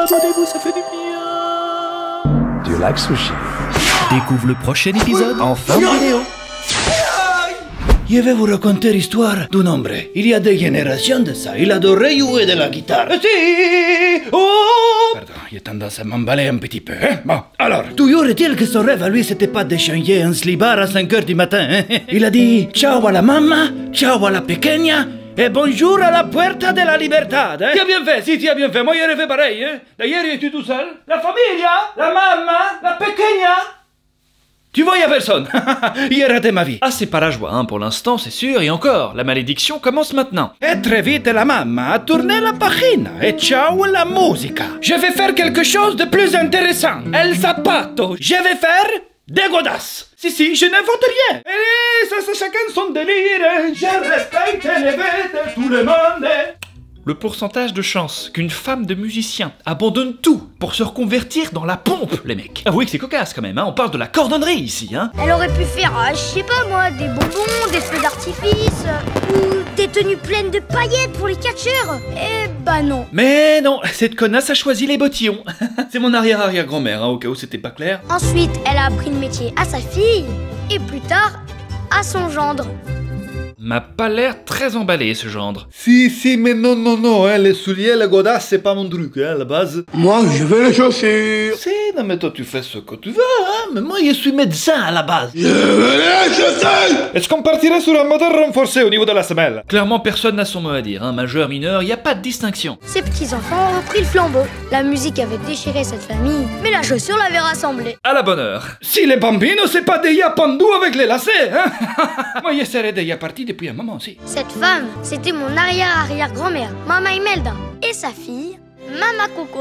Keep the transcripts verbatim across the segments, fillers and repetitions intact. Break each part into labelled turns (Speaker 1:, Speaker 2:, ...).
Speaker 1: abonnez-vous, ça fait du bien.
Speaker 2: Do you like sushi?
Speaker 1: Découvre le prochain épisode en fin de vidéo.
Speaker 3: Je vais vous raconter l'histoire d'un homme. Il y a des générations de ça, il adorait jouer de la guitare. Si, oh. Pardon, j'ai tendance à m'emballer un petit peu, hein. Bon, alors, toujours est-il que son rêve à lui, c'était pas de changer un slibard à cinq heures du matin, hein. Il a dit ciao à la mamma, ciao à la pequeña, et bonjour à la puerta de la libertad, hein. Tu as bien fait, si, tu as bien fait, moi j'aurais fait pareil, hein. D'ailleurs, es-tu tout seul? La familia, la mamma, la pequeña. Tu vois, y a personne. Il a raté ma vie.
Speaker 1: Ah, c'est pas la joie, hein, pour l'instant, c'est sûr, et encore, la malédiction commence maintenant.
Speaker 3: Et très vite, la mamma a tourné la pagina. Et ciao la musica. Je vais faire quelque chose de plus intéressant. El zapato. Je vais faire des godasses. Si, si, je n'invente rien. Et ça, c'est chacun son délire. Je respecte les bêtes de tout le monde.
Speaker 1: Le pourcentage de chances qu'une femme de musicien abandonne tout pour se reconvertir dans la pompe, les mecs. Avouez que c'est cocasse quand même, hein, on parle de la cordonnerie ici, hein.
Speaker 4: Elle aurait pu faire, euh, je sais pas moi, des bonbons, des feux d'artifice, euh, ou des tenues pleines de paillettes pour les catcheurs. Eh bah non.
Speaker 1: Mais non, cette connasse a choisi les bottillons. C'est mon arrière-arrière-grand-mère, hein, au cas où c'était pas clair.
Speaker 4: Ensuite, elle a appris le métier à sa fille, et plus tard, à son gendre.
Speaker 1: M'a pas l'air très emballé, ce gendre.
Speaker 5: Si, si, mais non, non, non, hein, les souliers, les godasses, c'est pas mon truc, hein, à la base.
Speaker 3: Moi, je veux les chaussures. Si, non, mais toi, tu fais ce que tu veux, hein, mais moi, je suis médecin à la base. Je veux les chaussures.
Speaker 5: Est-ce qu'on partirait sur un moteur renforcé au niveau de la semelle?
Speaker 1: Clairement, personne n'a son mot à dire, hein, majeur, mineur, y a pas de distinction.
Speaker 4: Ses petits-enfants ont repris le flambeau. La musique avait déchiré cette famille, mais la chaussure l'avait rassemblée.
Speaker 1: À la bonne heure.
Speaker 3: Si les bambinos, c'est pas des yapandous avec les lacets, hein. Moi, je serais déjà parti depuis un moment aussi.
Speaker 4: Cette femme, c'était mon arrière-arrière-grand-mère, Mama Imelda, et sa fille, Mama Coco.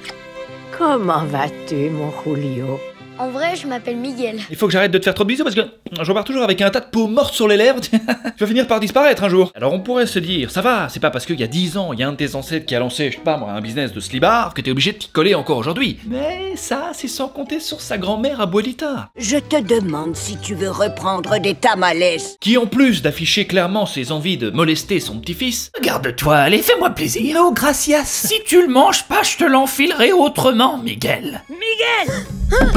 Speaker 6: Comment vas-tu, mon Julio?
Speaker 4: En vrai, je m'appelle Miguel.
Speaker 1: Il faut que j'arrête de te faire trop de bisous parce que je repars toujours avec un tas de peau morte sur les lèvres. Je vais finir par disparaître un jour. Alors on pourrait se dire, ça va, c'est pas parce qu'il y a dix ans, il y a un de tes ancêtres qui a lancé, je sais pas moi, un business de slibard que t'es obligé de t'y coller encore aujourd'hui. Mais ça, c'est sans compter sur sa grand-mère Abuelita.
Speaker 6: Je te demande si tu veux reprendre des tamales.
Speaker 1: Qui en plus d'afficher clairement ses envies de molester son petit-fils...
Speaker 7: Regarde-toi, allez, fais-moi plaisir. No, gracias. Si tu le manges pas, je te l'enfilerai autrement, Miguel. Miguel hein?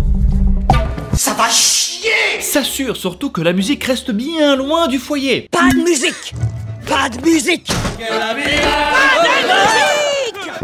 Speaker 3: Ça va chier.
Speaker 1: S'assure surtout que la musique reste bien loin du foyer.
Speaker 6: Pas de musique. Pas de musique. Pas de musique.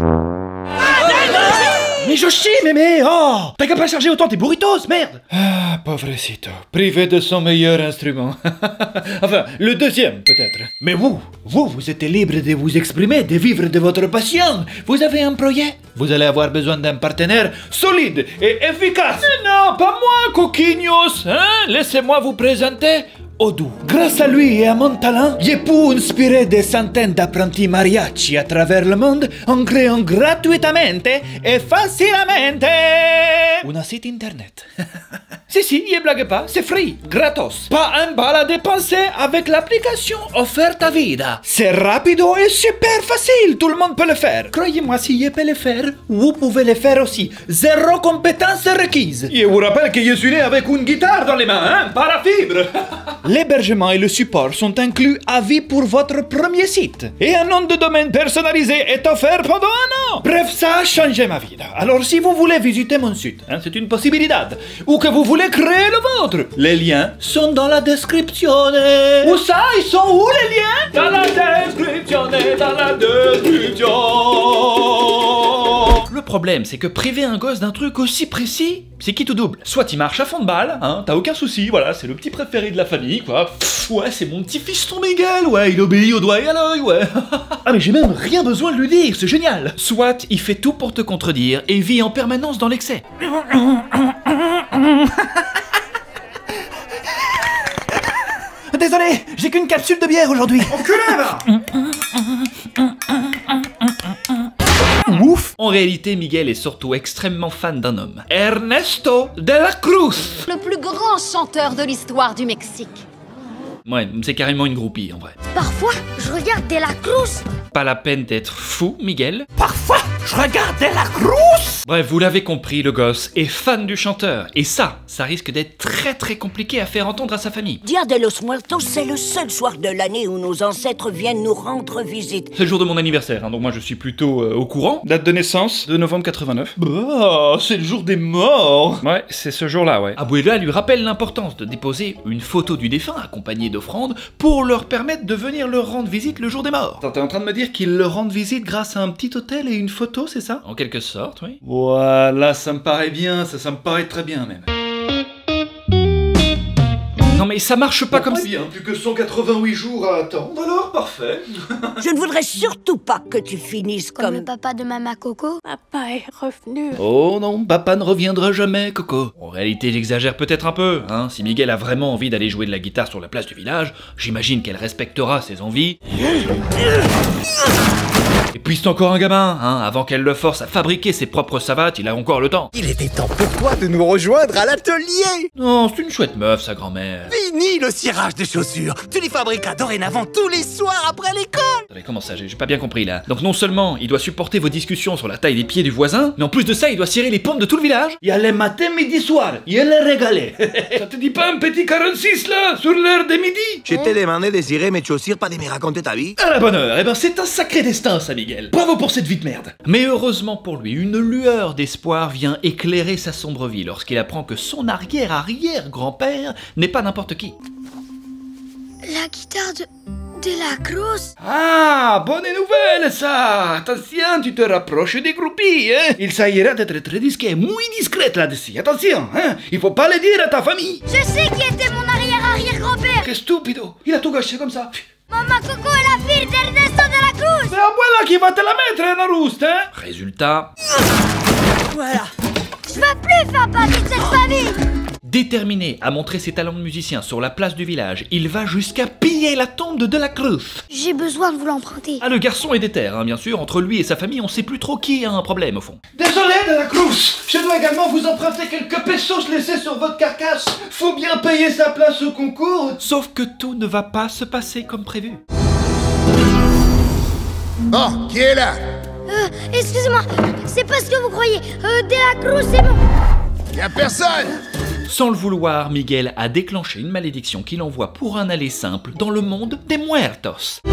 Speaker 3: Mais je chie, mémé. Oh, t'as qu'à pas charger autant tes burritos, merde.
Speaker 5: Ah, pauvrecito, privé de son meilleur instrument. Enfin, le deuxième, peut-être.
Speaker 3: Mais vous, vous, vous êtes libre de vous exprimer, de vivre de votre passion. Vous avez un projet. Vous allez avoir besoin d'un partenaire solide et efficace.
Speaker 1: Mais non, pas moi, coquignos, hein. Laissez-moi vous présenter Odu.
Speaker 3: Grâce à lui et à mon talent, j'ai pu inspirer des centaines d'apprentis mariachi à travers le monde en créant gratuitamente et facilement un site internet. Si, si, y blague pas, c'est free, gratos. Pas un bal à dépenser avec l'application offerte à vida. C'est rapido et super facile, tout le monde peut le faire. Croyez-moi, si je peux le faire, vous pouvez le faire aussi. Zéro compétence requise.
Speaker 5: Je vous rappelle que je suis né avec une guitare dans les mains, hein, par la fibre.
Speaker 3: L'hébergement et le support sont inclus à vie pour votre premier site. Et un nom de domaine personnalisé est offert pendant un an. Bref, ça a changé ma vie. Alors si vous voulez visiter mon site, hein, c'est une possibilité, ou que vous voulez créer le vôtre, les liens sont dans la description. Où ça? Ils sont où les liens?
Speaker 1: Dans la description, dans la description. Le problème, c'est que priver un gosse d'un truc aussi précis, c'est qui tout double. Soit il marche à fond de balle, hein, t'as aucun souci, voilà, c'est le petit préféré de la famille, quoi. Pff, ouais, c'est mon petit fiston Miguel, ouais, il obéit au doigt et à l'œil, ouais.
Speaker 3: Ah mais j'ai même rien besoin de lui dire, c'est génial.
Speaker 1: Soit il fait tout pour te contredire et vit en permanence dans l'excès.
Speaker 3: Désolé, j'ai qu'une capsule de bière aujourd'hui.
Speaker 5: Enculé, va.
Speaker 1: Ouf. En réalité, Miguel est surtout extrêmement fan d'un homme. Ernesto de la Cruz.
Speaker 8: Le plus grand chanteur de l'histoire du Mexique.
Speaker 1: Ouais, c'est carrément une groupie en vrai.
Speaker 4: Parfois, je regarde De La Cruz.
Speaker 1: Pas la peine d'être fou fou, Miguel?
Speaker 7: Parfois, je regarde De la Cruz.
Speaker 1: Bref, vous l'avez compris, le gosse est fan du chanteur. Et ça, ça risque d'être très très compliqué à faire entendre à sa famille.
Speaker 6: Dia de los Muertos, c'est le seul soir de l'année où nos ancêtres viennent nous rendre visite.
Speaker 1: C'est le jour de mon anniversaire, hein, donc moi je suis plutôt euh, au courant.
Speaker 5: Date de naissance
Speaker 1: De novembre quatre-vingt-neuf.
Speaker 5: Bah, c'est le jour des morts.
Speaker 1: Ouais, c'est ce jour-là, ouais. Abuela lui rappelle l'importance de déposer une photo du défunt accompagnée d'offrandes pour leur permettre de venir leur rendre visite le jour des morts.
Speaker 5: Attends, t'es en train de me dire qu'ils leur rendent visite grâce à un petit hôtel et une photo, c'est ça?
Speaker 1: En quelque sorte, oui.
Speaker 5: Voilà, ça me paraît bien, ça, ça me paraît très bien même.
Speaker 1: Non mais ça marche pas comme ça.
Speaker 5: Bien, plus que cent quatre-vingt-huit jours à attendre, alors parfait.
Speaker 6: Je ne voudrais surtout pas que tu finisses
Speaker 4: Comme
Speaker 6: comme...
Speaker 4: le papa de Mama Coco.
Speaker 8: Papa est revenu.
Speaker 5: Oh non, papa ne reviendra jamais, Coco.
Speaker 1: En réalité, j'exagère peut-être un peu, hein. Si Miguel a vraiment envie d'aller jouer de la guitare sur la place du village, j'imagine qu'elle respectera ses envies. Et puis c'est encore un gamin, hein. Avant qu'elle le force à fabriquer ses propres savates, il a encore le temps.
Speaker 2: Il était temps pour toi de nous rejoindre à l'atelier.
Speaker 1: Non, c'est une chouette meuf, sa grand-mère.
Speaker 2: Fini le cirage de chaussures. Tu les fabriqueras dorénavant tous les soirs après l'école.
Speaker 1: Attendez, comment ça? J'ai j'ai pas bien compris là. Donc non seulement il doit supporter vos discussions sur la taille des pieds du voisin, mais en plus de ça, il doit cirer les pompes de tout le village.
Speaker 3: Il y a les matins, midi, soir. Il est régalé.
Speaker 5: Ça te dit pas un petit quarante-six là, sur l'heure des midi?
Speaker 2: Je t'ai demandé de cirer mes chaussures, pas de me raconter ta vie.
Speaker 1: À la bonne heure, eh ben c'est un sacré destin ça, Miguel. Bravo pour cette vie de merde. Mais heureusement pour lui, une lueur d'espoir vient éclairer sa sombre vie lorsqu'il apprend que son arrière-arrière-grand-père n'est pas n'importe qui.
Speaker 4: La guitare de... de la Cruz.
Speaker 3: Ah, bonne nouvelle ça. Attention, tu te rapproches des groupies, hein. Il s'agira d'être très discret, muy discrète là-dessus. Attention, hein. Il faut pas le dire à ta famille.
Speaker 4: Je sais qui était mon arrière-arrière-grand-père.
Speaker 3: Que stupido. Il a tout gâché comme ça.
Speaker 4: Mama Coco est la fille d'Ernesto de la Cruz.
Speaker 3: C'est abuela qui va te la mettre, la rouste, hein.
Speaker 1: Résultat...
Speaker 6: Voilà.
Speaker 4: Je veux plus faire partie de cette famille.
Speaker 1: Déterminé à montrer ses talents de musicien sur la place du village, il va jusqu'à piller la tombe de De la Cruz.
Speaker 4: J'ai besoin de vous l'emprunter.
Speaker 1: Ah, le garçon est déter, hein, bien sûr. Entre lui et sa famille, on sait plus trop qui a un problème au fond.
Speaker 3: Désolé de la Cruz. Je dois également vous emprunter quelques pesos laissés sur votre carcasse. Faut bien payer sa place au concours.
Speaker 1: Sauf que tout ne va pas se passer comme prévu.
Speaker 2: Bon, qui est là?
Speaker 4: Euh, excusez-moi, c'est pas ce que vous croyez. Euh, De la Cruz, c'est bon.
Speaker 2: Y'a personne.
Speaker 1: Sans le vouloir, Miguel a déclenché une malédiction qui l'envoie pour un aller simple dans le monde des muertos.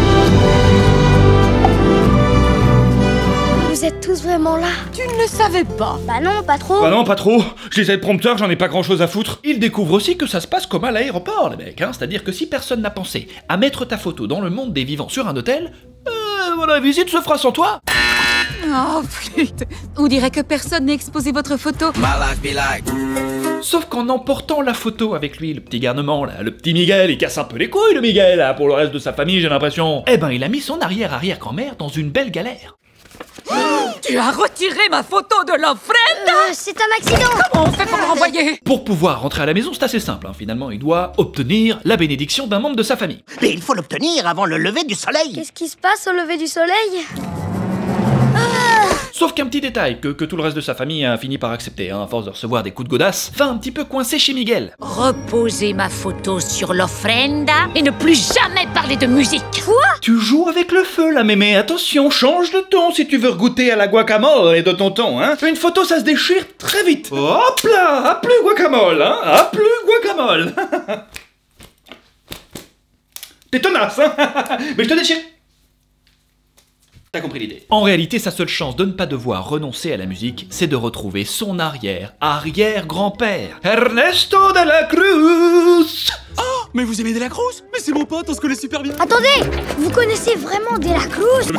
Speaker 4: Vous êtes tous vraiment là?
Speaker 8: Tu ne le savais pas.
Speaker 4: Bah non, pas trop.
Speaker 5: Bah non, pas trop. Je lisais le prompteur, j'en ai pas grand chose à foutre.
Speaker 1: Il découvre aussi que ça se passe comme à l'aéroport, les mecs, hein. C'est-à-dire que si personne n'a pensé à mettre ta photo dans le monde des vivants sur un hôtel, euh, voilà, la visite se fera sans toi.
Speaker 8: Oh, flûte. On dirait que personne n'a exposé votre photo.
Speaker 1: Sauf qu'en emportant la photo avec lui, le petit garnement là, le petit Miguel, il casse un peu les couilles, le Miguel, là, pour le reste de sa famille, j'ai l'impression. Eh ben, il a mis son arrière-arrière-grand-mère dans une belle galère.
Speaker 8: Tu as retiré ma photo de l'offrande.
Speaker 4: Euh, c'est un accident.
Speaker 8: Comment on fait pour me renvoyer?
Speaker 1: Pour pouvoir rentrer à la maison, c'est assez simple, hein. Finalement, il doit obtenir la bénédiction d'un membre de sa famille.
Speaker 2: Mais il faut l'obtenir avant le lever du soleil.
Speaker 4: Qu'est-ce qui se passe au lever du soleil?
Speaker 1: Sauf qu'un petit détail que, que tout le reste de sa famille a fini par accepter, hein, à force de recevoir des coups de godasse, va un petit peu coincer chez Miguel.
Speaker 8: Reposer ma photo sur l'offranda et ne plus jamais parler de musique. Quoi?
Speaker 3: Tu joues avec le feu là, mémé. Attention, change de ton si tu veux goûter à la guacamole et de tonton, hein. Une photo, ça se déchire très vite. Hop là, à plus guacamole, hein. À plus guacamole. T'es tenace, hein. Mais je te déchire. T'as compris l'idée.
Speaker 1: En réalité, sa seule chance de ne pas devoir renoncer à la musique, c'est de retrouver son arrière-arrière-grand-père, Ernesto de la Cruz.
Speaker 9: Oh, mais vous aimez De la Cruz? Mais c'est mon pote, on se connaît super bien.
Speaker 4: Attendez, vous connaissez vraiment De la Cruz?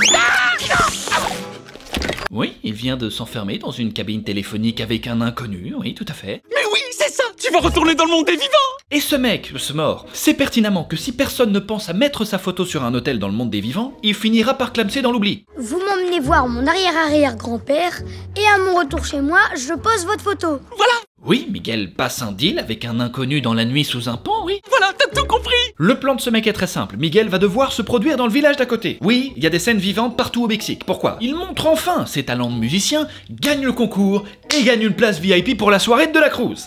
Speaker 1: Oui, il vient de s'enfermer dans une cabine téléphonique avec un inconnu, oui, tout à fait.
Speaker 9: Mais oui, c'est ça. Tu vas retourner dans le monde des vivants.
Speaker 1: Et ce mec, ce mort, sait pertinemment que si personne ne pense à mettre sa photo sur un hôtel dans le monde des vivants, il finira par clamser dans l'oubli.
Speaker 4: Vous m'emmenez voir mon arrière-arrière-grand-père et à mon retour chez moi, je pose votre photo.
Speaker 9: Voilà.
Speaker 1: Oui, Miguel passe un deal avec un inconnu dans la nuit sous un pont, oui.
Speaker 9: Voilà, t'as tout compris.
Speaker 1: Le plan de ce mec est très simple. Miguel va devoir se produire dans le village d'à côté. Oui, il y a des scènes vivantes partout au Mexique. Pourquoi? Il montre enfin ses talents de musicien, gagne le concours et gagne une place V I P pour la soirée de De la Cruz.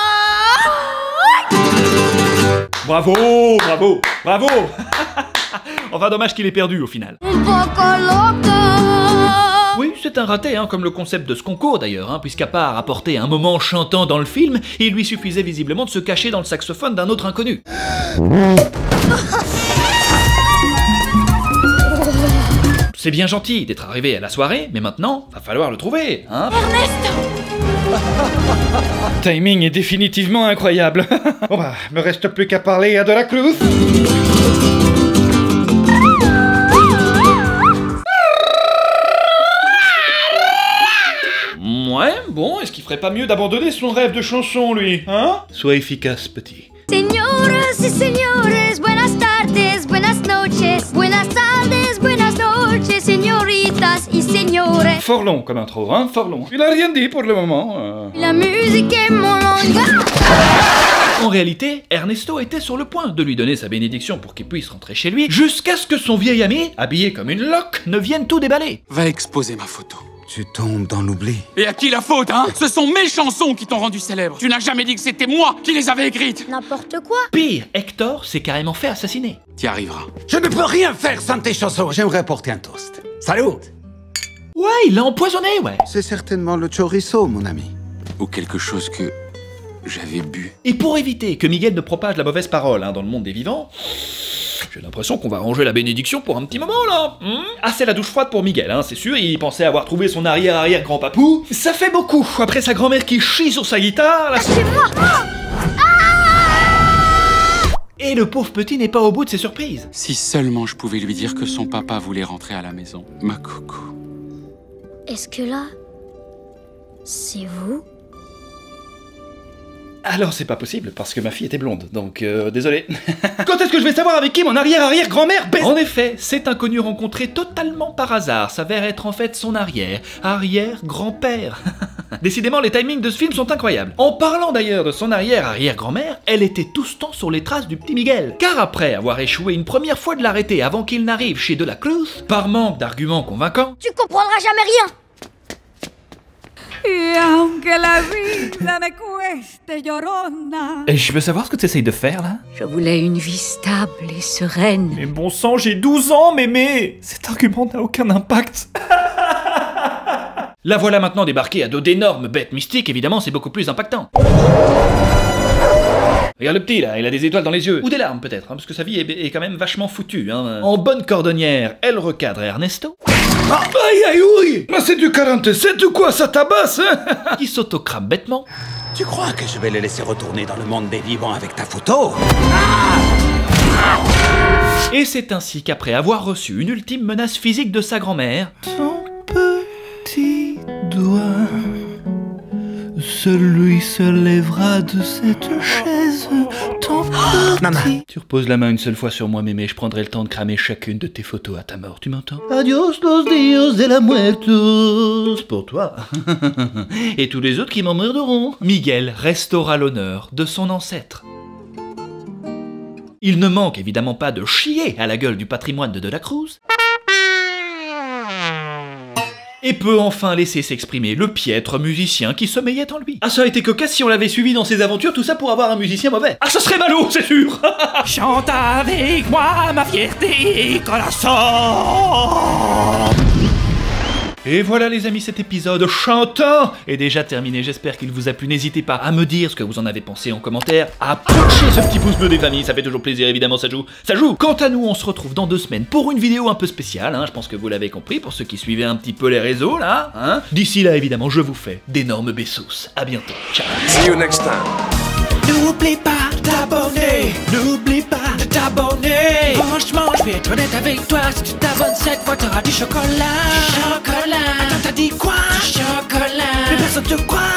Speaker 1: Bravo, bravo, bravo. Enfin, dommage qu'il ait perdu au final.
Speaker 4: Un poco loca.
Speaker 1: Oui, c'est un raté, hein, comme le concept de ce concours d'ailleurs, hein, puisqu'à part apporter un moment chantant dans le film, il lui suffisait visiblement de se cacher dans le saxophone d'un autre inconnu. C'est bien gentil d'être arrivé à la soirée, mais maintenant, va falloir le trouver, hein.
Speaker 8: Ernesto!
Speaker 5: Timing est définitivement incroyable. Bon bah, me reste plus qu'à parler à De la Cruz.
Speaker 1: Ouais, bon, est-ce qu'il ferait pas mieux d'abandonner son rêve de chanson, lui, hein?
Speaker 5: Sois efficace, petit.
Speaker 4: Señoras y señores, buenas tardes, buenas noches, buenas tardes, buenas noches, señoritas y señores.
Speaker 5: Fort long comme intro, hein, fort long. Il a rien dit pour le moment. Euh...
Speaker 4: La musique est mon langage.
Speaker 1: En réalité, Ernesto était sur le point de lui donner sa bénédiction pour qu'il puisse rentrer chez lui, jusqu'à ce que son vieil ami, habillé comme une loque, ne vienne tout déballer.
Speaker 9: Va exposer ma photo.
Speaker 2: Tu tombes dans l'oubli.
Speaker 9: Et à qui la faute, hein? Ce sont mes chansons qui t'ont rendu célèbre. Tu n'as jamais dit que c'était moi qui les avais écrites.
Speaker 4: N'importe quoi.
Speaker 1: Pire, Hector s'est carrément fait assassiner.
Speaker 9: T'y arriveras.
Speaker 2: Je ne peux rien faire sans tes chansons. J'aimerais porter un toast. Salut!
Speaker 1: Ouais, il l'a empoisonné, ouais.
Speaker 2: C'est certainement le chorizo, mon ami.
Speaker 9: Ou quelque chose que j'avais bu.
Speaker 1: Et pour éviter que Miguel ne propage la mauvaise parole hein, dans le monde des vivants, j'ai l'impression qu'on va ranger la bénédiction pour un petit moment, là. Hmm ah, c'est la douche froide pour Miguel, hein, c'est sûr, il pensait avoir trouvé son arrière-arrière-grand-papou. Ça fait beaucoup, après sa grand-mère qui chie sur sa guitare, là...
Speaker 4: C'est moi.
Speaker 1: Et le pauvre petit n'est pas au bout de ses surprises.
Speaker 9: Si seulement je pouvais lui dire que son papa voulait rentrer à la maison. Ma coco.
Speaker 4: Est-ce que là, c'est vous?
Speaker 1: Alors c'est pas possible, parce que ma fille était blonde, donc euh, désolé. Quand est-ce que je vais savoir avec qui mon arrière-arrière-grand-mère baise? En effet, cet inconnu rencontré totalement par hasard s'avère être en fait son arrière-arrière-grand-père. Décidément, les timings de ce film sont incroyables. En parlant d'ailleurs de son arrière-arrière-grand-mère, elle était tout ce temps sur les traces du petit Miguel. Car après avoir échoué une première fois de l'arrêter avant qu'il n'arrive chez De la Cruz, par manque d'arguments convaincants,
Speaker 4: Tu comprendras jamais rien.
Speaker 1: Et je veux savoir ce que tu essayes de faire là?
Speaker 8: Je voulais une vie stable et sereine.
Speaker 5: Mais bon sang, j'ai douze ans, mémé. Cet argument n'a aucun impact.
Speaker 1: La voilà maintenant débarquée à dos d'énormes bêtes mystiques, évidemment c'est beaucoup plus impactant. Regarde le petit là, il a des étoiles dans les yeux. Ou des larmes peut-être, hein, parce que sa vie est, est quand même vachement foutue. Hein. En bonne cordonnière, elle recadre Ernesto.
Speaker 3: Ah, aïe aïe ouille. Mais c'est du quarante-sept ou quoi, ça tabasse hein?
Speaker 1: Qui s'autocrame bêtement.
Speaker 2: Tu crois que je vais le laisser retourner dans le monde des vivants avec ta photo?
Speaker 1: Et c'est ainsi qu'après avoir reçu une ultime menace physique de sa grand-mère...
Speaker 3: Ton petit doigt, celui se lèvera de cette chaise. Ton petit...
Speaker 2: Maman.
Speaker 3: Tu reposes la main une seule fois sur moi, mémé, je prendrai le temps de cramer chacune de tes photos à ta mort, tu m'entends? Adios los dios de la muertos. Pour toi. Et tous les autres qui m'emmerderont.
Speaker 1: Miguel restaura l'honneur de son ancêtre. Il ne manque évidemment pas de chier à la gueule du patrimoine de De la Cruz. Et peut enfin laisser s'exprimer le piètre musicien qui sommeillait en lui. Ah, ça a été cocasse si on l'avait suivi dans ses aventures, tout ça pour avoir un musicien mauvais. Ah, ça serait ballot, c'est sûr.
Speaker 7: Chante avec moi ma fierté, corazon.
Speaker 1: Et voilà les amis, cet épisode chantant est déjà terminé, j'espère qu'il vous a plu. N'hésitez pas à me dire ce que vous en avez pensé en commentaire, à puncher ce petit pouce bleu des familles, ça fait toujours plaisir, évidemment ça joue, ça joue. Quant à nous, on se retrouve dans deux semaines pour une vidéo un peu spéciale, hein, je pense que vous l'avez compris, pour ceux qui suivaient un petit peu les réseaux là, hein. D'ici là, évidemment, je vous fais d'énormes bessos. À bientôt, ciao.
Speaker 10: See you next time.
Speaker 7: N'oublie pas de t'abonner, n'oublie pas de t'abonner. Franchement, je vais être honnête avec toi, si tu t'abonnes cette fois, t'auras du chocolat. Du chocolat. Attends, t'as dit quoi? Du chocolat. Mais personne te croit.